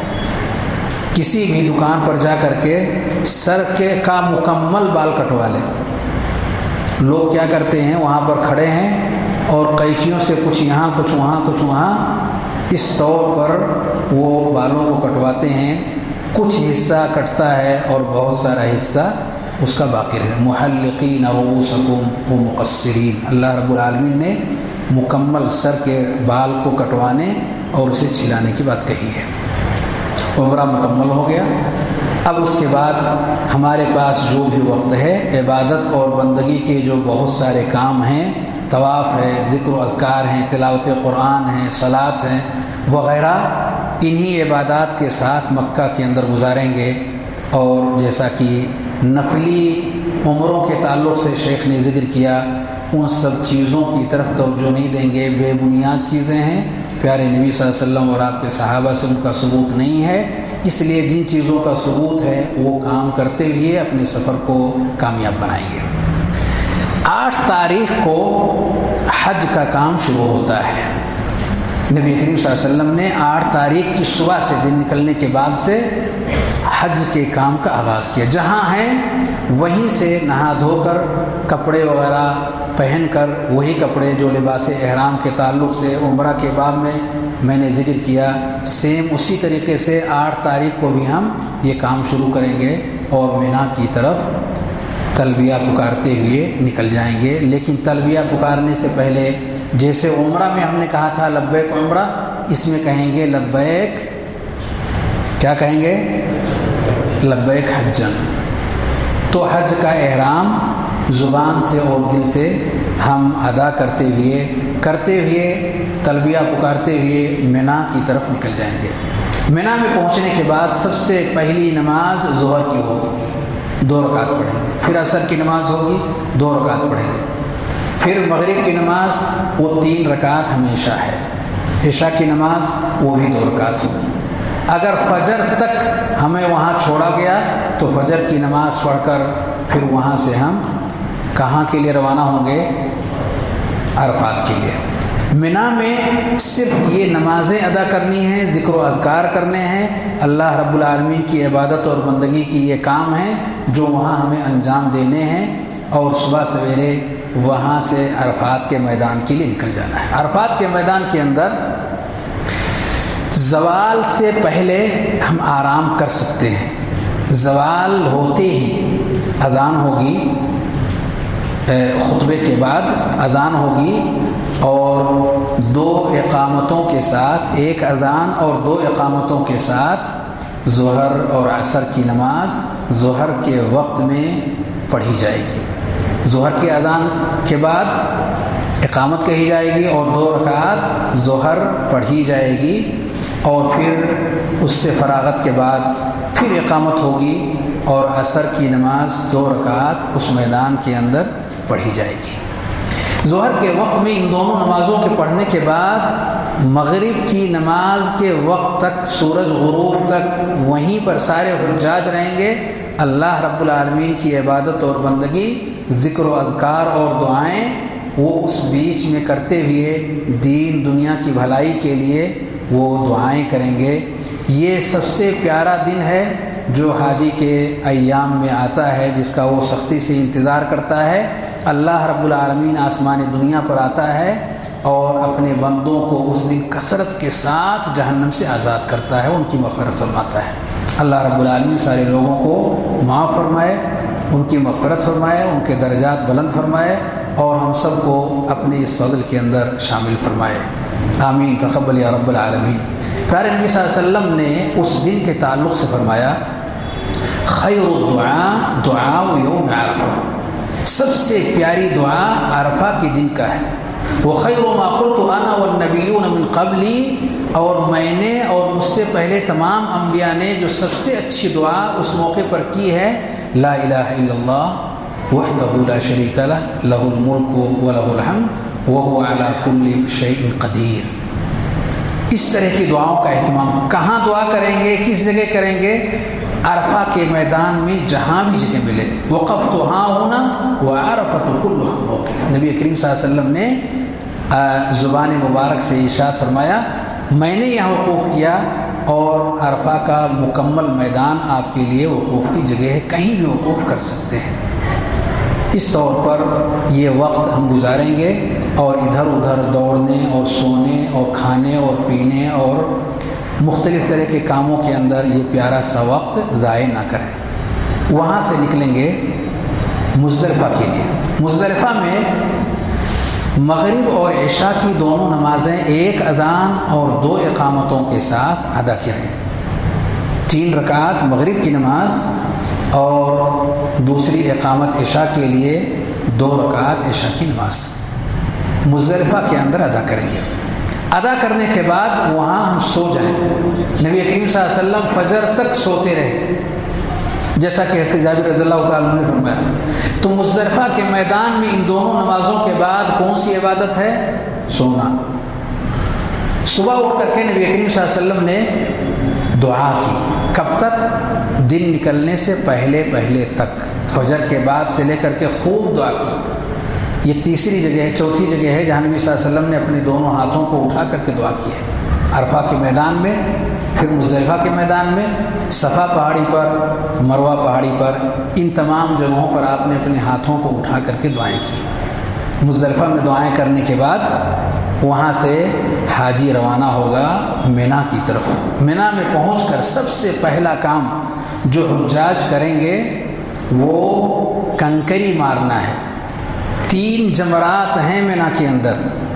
کسی بھی دکان پر جا کر کے سر کا مکمل بال کٹوا لیں۔ لوگ کیا کرتے ہیں، وہاں پر کھڑے ہیں اور قینچیوں سے کچھ یہاں کچھ وہاں کچھ وہاں، اس طور پر وہ بالوں کو کٹواتے ہیں۔ کچھ حصہ کٹتا ہے اور بہت سارا حصہ اس کا باقی رہے۔ محلقین رؤوسکم ومقصرین، اللہ رب العالمین نے مکمل سر کے بال کو کٹوانے اور اسے چھلانے کی بات کہی ہے۔ عمرہ مکمل ہو گیا۔ اب اس کے بعد ہمارے پاس جو بھی وقت ہے، عبادت اور بندگی کے جو بہت سارے کام ہیں، طواف ہے، ذکر و اذکار ہیں، تلاوت قرآن ہیں، صلاۃ ہیں وغیرہ، انہی عبادات کے ساتھ مکہ کے اندر گزاریں گے۔ اور جیسا کہ نفلی عمروں کے تعلق سے شیخ نے ذکر کیا، ان سب چیزوں کی طرف توجہ نہیں دیں گے، بے بنیاد چیزیں ہیں، پیارے نبی صلی اللہ علیہ وسلم اور آپ کے صحابہ سے ان کا ثبوت نہیں ہے، اس لیے جن چیزوں کا ثبوت ہے وہ کام کرتے ہوئے اپنے سفر کو کامیاب بنائیں گے۔ 8 تاریخ کو حج کا کام شروع ہوتا ہے۔ نبی کریم صلی اللہ علیہ وسلم نے 8 تاریخ کی صبح سے، دن نکلنے کے بعد سے حج کے کام کا آغاز کیا۔ جہاں ہیں وہیں سے نہا دھو کر کپڑے وغیرہ پہن کر، وہی کپڑے جو لباس احرام کے تعلق سے عمرہ کے باب میں نے ذکر کیا، سیم اسی طریقے سے 8 تاریخ کو بھی ہم یہ کام شروع کریں گے اور مینا کی طرف تلبیہ پکارتے ہوئے نکل جائیں گے۔ لیکن تلبیہ پکارنے سے پہلے، جیسے عمرہ میں ہم نے کہا تھا لبیک عمرہ، اس میں کہیں گے لبیک، کیا کہیں گے؟ لبیک حجن۔ تو حج کا احرام زبان سے اور دل سے ہم ادا کرتے ہوئے تلبیہ پکارتے ہوئے مینا کی طرف نکل جائیں گے۔ مینا میں پہنچنے کے بعد سب سے پہلی نماز ظہر کی ہوگی، 2 رکعت پڑھیں گے۔ پھر عصر کی نماز ہوگی، 2 رکعت پڑھیں گے۔ پھر مغرب کی نماز وہ 3 رکعت ہمیشہ ہے۔ عشاء کی نماز وہ بھی 2 رکعت ہوگی۔ اگر فجر تک ہمیں وہاں چھوڑا گیا تو فجر کی نماز پڑھ کر پھر وہاں سے ہم کہاں کے لیے روانہ ہوں گے؟ عرفات کے لیے۔ مینا میں صرف یہ نمازیں ادا کرنی ہیں، ذکر و اذکار کرنے ہیں، اللہ رب العالمین کی عبادت اور بندگی کی یہ کام ہیں جو وہاں ہمیں انجام دینے ہیں، اور صبح سویرے وہاں سے عرفات کے میدان کے لیے نکل جانا ہے۔ عرفات کے میدان کے اندر زوال سے پہلے ہم آرام کر سکتے ہیں۔ زوال ہوتے ہی اذان ہوگی، خطبے کے بعد اذان ہوگی، اور 2 اقامتوں کے ساتھ، 1 اذان اور 2 اقامتوں کے ساتھ ظہر اور عصر کی نماز ظہر کے وقت میں پڑھی جائے گی۔ ظہر کے اذان کے بعد اقامت کہی جائے گی اور 2 رکعت ظہر پڑھی جائے گی، اور پھر اس سے فراغت کے بعد پھر اقامت ہوگی اور عصر کی نماز 2 رکعت اس میدان کے اندر پڑھی جائے گی۔ ظہر کے وقت میں ان دونوں نمازوں کے پڑھنے کے بعد مغرب کی نماز کے وقت تک، سورج غروب تک وہیں پر سارے حجاج رہیں گے۔ اللہ رب العالمین کی عبادت اور بندگی، ذکر و اذکار اور دعائیں وہ اس بیچ میں کرتے ہوئے دین دنیا کی بھلائی کے لیے وہ دعائیں کریں گے۔ یہ سب سے پیارا دن ہے جو حاجی کے ایام میں آتا ہے، جس کا وہ سختی سے انتظار کرتا ہے۔ اللہ رب العالمین آسمان دنیا پر آتا ہے اور اپنے بندوں کو اس دن کثرت کے ساتھ جہنم سے آزاد کرتا ہے، ان کی مغفرت فرماتا ہے۔ اللہ رب العالمین سارے لوگوں کو معاف فرمائے، ان کی مغفرت فرمائے، ان کے درجات بلند فرمائے، اور ہم سب کو اپنے اس فضل کے اندر شامل فرمائے، آمین تقبل یا رب العالمین۔ پیارے نبی صلی اللہ علیہ وسلم نے اس دن کے تعلق سے فرمایا خیر الدعاء دعاء یوم عرفہ، سب سے پیاری دعا عرفہ کے دن کا ہے۔ وخیر ما قلت انا والنبیون من قبلی، اور میں نے اور مجھ سے پہلے تمام انبیاء نے جو سب سے اچھی دعا اس موقع پر کی ہے لا الہ الا اللہ وحدہ لا شریک لہ لہ الملک ولہ الحمد وہو علی کل شیء قدیر۔ اس طرح کی دعاؤں کا اہتمام کہاں دعا کریں گے، کس جگہ کریں گے؟ عرفہ کے میدان میں جہاں بھی جگہ ملے۔ وقفت ہاں ہونا وعرفۃ کلھا موقف، نبی کریم صلی اللہ علیہ وسلم نے زبان مبارک سے ارشاد فرمایا میں نے یہاں وقوف کیا، اور عرفہ کا مکمل میدان آپ کے لیے وقوف کی جگہ ہے، کہیں بھی وقوف کر سکتے ہیں۔ اس طور پر یہ وقت ہم گزاریں گے اور ادھر ادھر دوڑنے اور سونے اور کھانے اور پینے اور مختلف طرح کے کاموں کے اندر یہ پیارا سا وقت ضائع نہ کریں۔ وہاں سے نکلیں گے مزدلفہ کے لیے۔ مزدلفہ میں مغرب اور عشاء کی دونوں نمازیں ایک اذان اور 2 اقامتوں کے ساتھ ادا کریں۔ 3 رکعت مغرب کی نماز اور دوسری اقامت عشاء کے لیے 2 رکعت عشاء کی نماز مزدلفہ کے اندر ادا کریں گے۔ ادا کرنے کے بعد وہاں ہم سو جائیں۔ نبی کریم صلی اللہ علیہ وسلم فجر تک سوتے رہے، جیسا کہ حضرت جابر رضی اللہ تعالیٰ نے فرمایا۔ تو مزدلفہ کے میدان میں ان دونوں نمازوں کے بعد کون سی عبادت ہے؟ سونا۔ صبح اٹھ کر کے نبی کریم صلی اللہ علیہ وسلم نے دعا کی، کب تک؟ دن نکلنے سے پہلے تک، فجر کے بعد سے لے کر کے خوب دعا کی۔ یہ تیسری جگہ ہے، چوتھی جگہ ہے جہاں نبی صلی اللہ علیہ وسلم نے اپنے دونوں ہاتھوں کو اٹھا کر کے دعا کی ہے۔ عرفہ کے میدان میں، پھر مزدلفہ کے میدان میں، صفا پہاڑی پر، مروہ پہاڑی پر، ان تمام جگہوں پر آپ نے اپنے ہاتھوں کو اٹھا کر کے دعائیں کی۔ مزدلفہ میں دعائیں کرنے کے بعد وہاں سے حاجی روانہ ہوگا مینا کی طرف۔ مینا میں پہنچ کر سب سے پہلا کام جو حجاج کریں گے وہ کنکری مارنا ہے۔ 3 جمرات ہیں مینا کے اندر،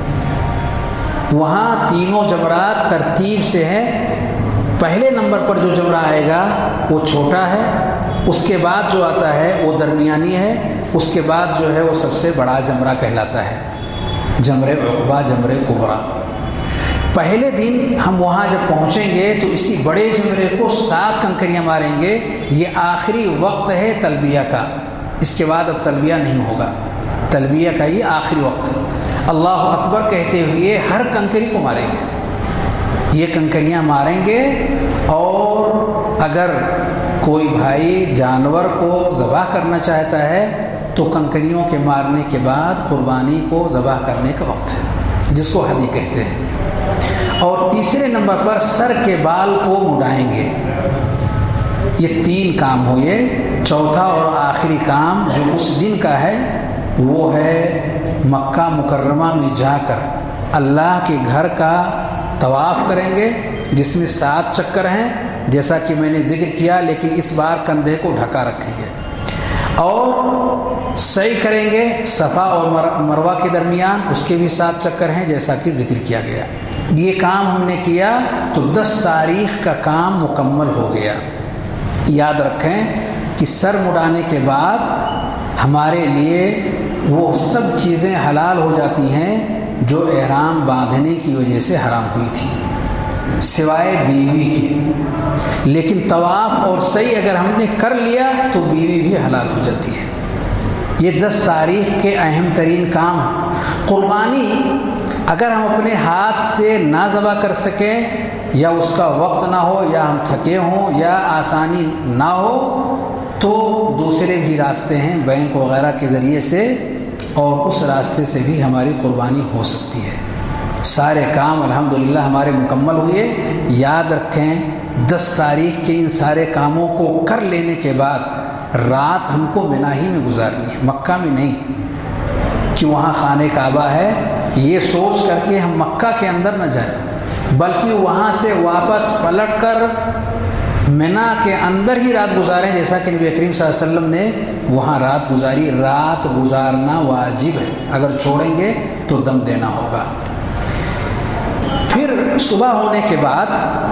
وہاں تینوں جمرات ترتیب سے ہیں۔ پہلے نمبر پر جو جمرہ آئے گا وہ چھوٹا ہے، اس کے بعد جو آتا ہے وہ درمیانی ہے، اس کے بعد جو ہے وہ سب سے بڑا جمرہ کہلاتا ہے، جمرہ عقبہ، جمرہ کبریٰ۔ پہلے دن ہم وہاں جب پہنچیں گے تو اسی بڑے جمرے کو 7 کنکریاں ماریں گے۔ یہ آخری وقت ہے تلبیہ کا، اس کے بعد اب تلبیہ نہیں ہوگا، تلبیہ کا یہ آخری وقت ہے۔ اللہ اکبر کہتے ہوئے ہر کنکری کو ماریں گے، یہ کنکریاں ماریں گے۔ اور اگر کوئی بھائی جانور کو ذبح کرنا چاہتا ہے تو کنکریوں کے مارنے کے بعد قربانی کو ذبح کرنے کا وقت ہے، جس کو ہدی کہتے ہیں۔ اور تیسرے نمبر پر سر کے بال کو مڈائیں گے۔ یہ 3 کام ہوئے۔ چوتھا اور آخری کام جو اس دن کا ہے وہ ہے مکہ مکرمہ میں جا کر اللہ کے گھر کا طواف کریں گے، جس میں 7 چکر ہیں جیسا کہ میں نے ذکر کیا، لیکن اس بار کندھے کو ڈھکا رکھیں گے۔ اور سعی کریں گے صفا اور مروہ کے درمیان، اس کے بھی 7 چکر ہیں جیسا کہ ذکر کیا گیا۔ یہ کام ہم نے کیا تو 10 تاریخ کا کام مکمل ہو گیا۔ یاد رکھیں کہ سر مڈانے کے بعد ہمارے لیے وہ سب چیزیں حلال ہو جاتی ہیں جو احرام باندھنے کی وجہ سے حرام ہوئی تھی، سوائے بیوی کے۔ لیکن طواف اور سعی اگر ہم نے کر لیا تو بیوی بھی حلال ہو جاتی ہے۔ یہ 10 تاریخ کے اہم ترین کام ہیں۔ قربانی اگر ہم اپنے ہاتھ سے نہ ذبح کر سکیں، یا اس کا وقت نہ ہو، یا ہم تھکے ہوں، یا آسانی نہ ہو، تو دوسرے بھی راستے ہیں بینک وغیرہ کے ذریعے سے، اور اس راستے سے بھی ہماری قربانی ہو سکتی ہے۔ سارے کام الحمدللہ ہمارے مکمل ہوئے۔ یاد رکھیں 10 تاریخ کے ان سارے کاموں کو کر لینے کے بعد رات ہم کو مینا ہی میں گزارنی ہے، مکہ میں نہیں کہ وہاں خانہ کعبہ ہے، یہ سوچ کر کے ہم مکہ کے اندر نہ جائیں، بلکہ وہاں سے واپس پلٹ کر منا کے اندر ہی رات گزاریں، جیسا کہ نبی کریم صلی اللہ علیہ وسلم نے وہاں رات گزاری۔ رات گزارنا واجب ہے، اگر چھوڑیں گے تو دم دینا ہوگا۔ پھر صبح ہونے کے بعد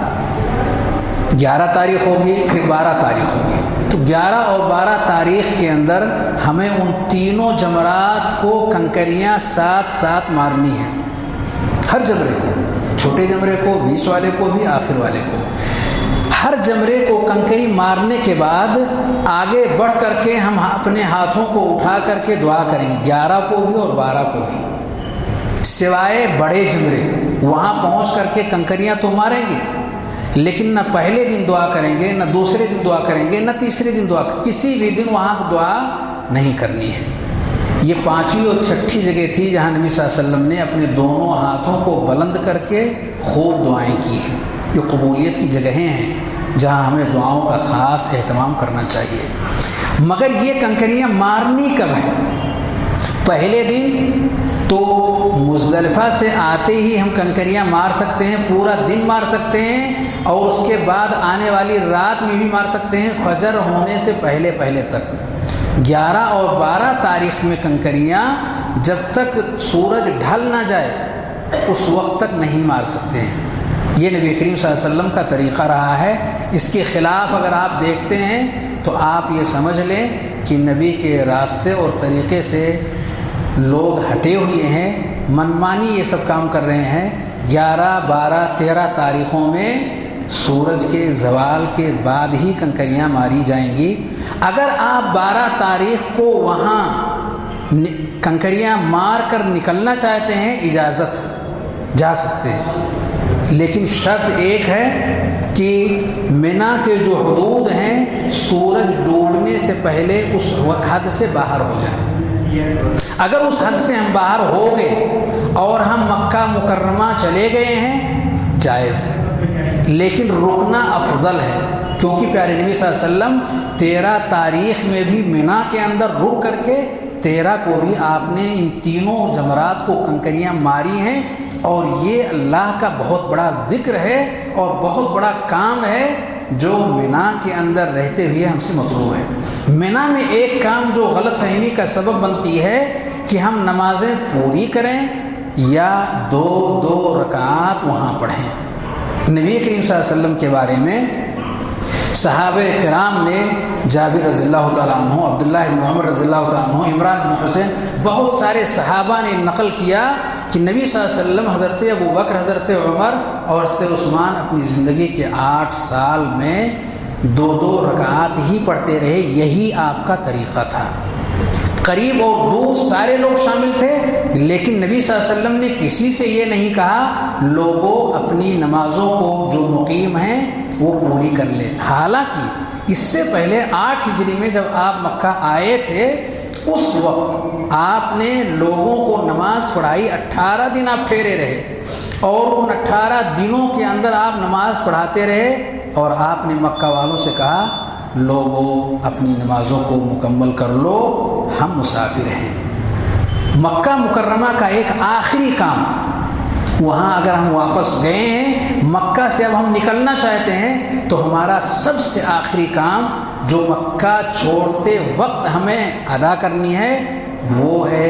11 تاریخ ہوگی، پھر 12 تاریخ ہوگی، تو 11 اور 12 تاریخ کے اندر ہمیں ان تینوں جمرات کو کنکریاں ساتھ ساتھ مارنی ہیں، ہر جمرے کو، چھوٹے جمرے کو، بیچ والے کو بھی، آخر والے کو۔ ہر جمرے کو کنکری مارنے کے بعد آگے بڑھ کر کے ہم اپنے ہاتھوں کو اٹھا کر کے دعا کریں گے، 11 کو بھی اور 12 کو بھی، سوائے بڑے جمرے، وہاں پہنچ کر کے کنکریاں تو ماریں گے، لیکن نہ پہلے دن دعا کریں گے، نہ دوسرے دن دعا کریں گے، نہ تیسرے دن دعا، کسی بھی دن وہاں دعا نہیں کرنی ہے۔ یہ 5ویں اور 6ٹھی جگہ تھی جہاں نبی صلی اللہ علیہ وسلم نے اپنے دونوں ہاتھوں کو بلند کر کے خوب دعائیں کی ہیں۔ یہ قبولیت کی جگہیں ہیں جہاں ہمیں دعاؤں کا خاص اہتمام کرنا چاہیے۔ مگر یہ کنکریاں مارنی کب ہے؟ پہلے دن تو مزدلفہ سے آتے ہی ہم کنکریاں مار سکتے ہیں، پورا دن مار سکتے ہیں، اور اس کے بعد آنے والی رات میں بھی مار سکتے ہیں، فجر ہونے سے پہلے پہلے تک۔ 11 اور 12 تاریخ میں کنکریاں جب تک سورج ڈھل نہ جائے اس وقت تک نہیں مار سکتے ہیں۔ یہ نبی کریم صلی اللہ علیہ وسلم کا طریقہ رہا ہے۔ اس کے خلاف اگر آپ دیکھتے ہیں تو آپ یہ سمجھ لیں کہ نبی کے راستے اور طریقے سے لوگ ہٹے ہوئے ہیں، منمانی یہ سب کام کر رہے ہیں۔ 11، 12، 13 تاریخوں میں سورج کے زوال کے بعد ہی کنکریاں ماری جائیں گی۔ اگر آپ 12 تاریخ کو وہاں کنکریاں مار کر نکلنا چاہتے ہیں، اجازت جا سکتے ہیں، لیکن شرط ایک ہے کہ منا کے جو حدود ہیں سورج ڈوبنے سے پہلے اس حد سے باہر ہو جائیں۔ اگر اس حد سے ہم باہر ہو گئے اور ہم مکہ مکرمہ چلے گئے ہیں، جائز ہے، لیکن رکنا افضل ہے، کیونکہ پیارے نبی صلی اللہ علیہ وسلم 13 تاریخ میں بھی منا کے اندر رک کر کے 13 کو بھی آپ نے ان تینوں جمرات کو کنکریاں ماری ہیں، اور یہ اللہ کا بہت بڑا ذکر ہے اور بہت بڑا کام ہے جو منا کے اندر رہتے ہوئے ہم سے مطلوب ہے۔ منا میں ایک کام جو غلط فہمی کا سبب بنتی ہے کہ ہم نمازیں پوری کریں یا 2 رکعات وہاں پڑھیں۔ نبی کریم صلی اللہ علیہ وسلم کے بارے میں صحابہ کرام نے، جابر رضی اللہ تعالیٰ عنہ، عبداللہ بن عمر رضی اللہ تعالیٰ عنہ، عمران بن حسین، بہت سارے صحابہ نے نقل کیا کہ نبی صلی اللہ علیہ وسلم، حضرت ابو بکر، حضرت عمر اور حضرت عثمان اپنی زندگی کے 8 سال میں 2 رکعات ہی پڑھتے رہے، یہی آپ کا طریقہ تھا۔ قریب اور دور سارے لوگ شامل تھے، لیکن نبی صلی اللہ علیہ وسلم نے کسی سے یہ نہیں کہا لوگوں اپنی نمازوں کو جو مقیم ہیں وہ پوری کر لیں۔ حالانکہ اس سے پہلے 8 ہجری میں جب آپ مکہ آئے تھے، اس وقت آپ نے لوگوں کو نماز پڑھائی، 18 دن آپ ٹھہرے رہے، اور ان 18 دنوں کے اندر آپ نماز پڑھاتے رہے، اور آپ نے مکہ والوں سے کہا لوگوں اپنی نمازوں کو مکمل کر لو، ہم مسافر ہیں۔ مکہ مکرمہ کا ایک آخری کام، وہاں اگر ہم واپس گئے ہیں، مکہ سے اب ہم نکلنا چاہتے ہیں، تو ہمارا سب سے آخری کام جو مکہ چھوڑتے وقت ہمیں ادا کرنی ہے وہ ہے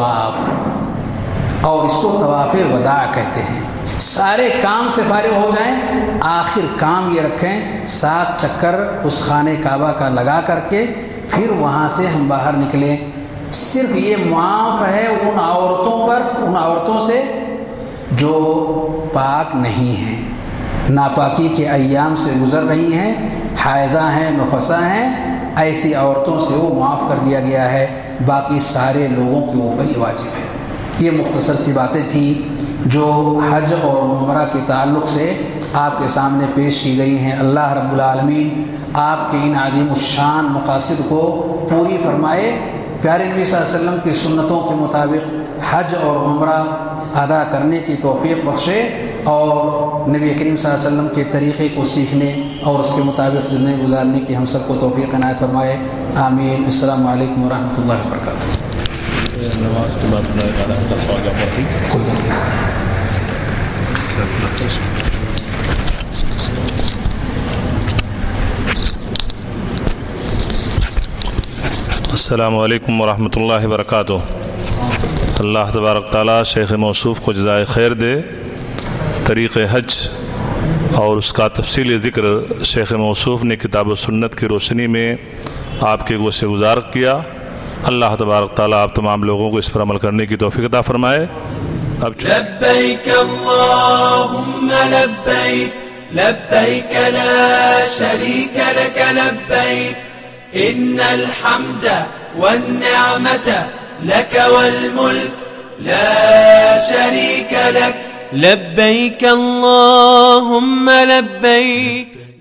طواف، اور اس کو طواف وداع کہتے ہیں۔ سارے کام سے فارغ ہو جائیں، آخر کام یہ رکھیں 7 چکر اس خانہ کعبہ کا لگا کر کے پھر وہاں سے ہم باہر نکلیں۔ صرف یہ معاف ہے ان عورتوں پر، ان عورتوں سے جو پاک نہیں ہیں، ناپاکی کے ایام سے گزر رہی ہیں، حائضہ ہیں، نفسا ہیں، ایسی عورتوں سے وہ معاف کر دیا گیا ہے، باقی سارے لوگوں کے اوپر یہ واجب ہے۔ یہ مختصر سی باتیں تھیں جو حج اور عمرہ کے تعلق سے آپ کے سامنے پیش کی گئی ہیں۔ اللہ رب العالمین آپ کے ان عظیم الشان مقاصد کو پوری فرمائے، پیارے نبی صلی اللہ علیہ وسلم کی سنتوں کے مطابق حج اور عمرہ ادا کرنے کی توفیق بخشے، اور نبی کریم صلی اللہ علیہ وسلم کے طریقے کو سیکھنے اور اس کے مطابق زندگی گزارنے کی ہم سب کو توفیق عنایت فرمائے، آمین۔ السلام علیکم ورحمۃ اللہ وبرکاتہ۔ نماز کے بعد سوال جواب کوئی بات نہیں۔ السلام علیکم ورحمۃ اللہ وبرکاتہ۔ اللہ تبارک تعالیٰ شیخ موصوف کو جزائے خیر دے۔ طریق حج اور اس کا تفصیلی ذکر شیخ موصوف نے کتاب و سنت کی روشنی میں آپ کے گوشے گزار کیا۔ اللہ تبارک تعالیٰ آپ تمام لوگوں کو اس پر عمل کرنے کی توفیق عطا فرمائے۔ اب لبیک اللہم لبیک لبیک لا شریک لک لبیک ان الحمد والنعمت لک والملک لا شریک لک لبیک اللہم لبیک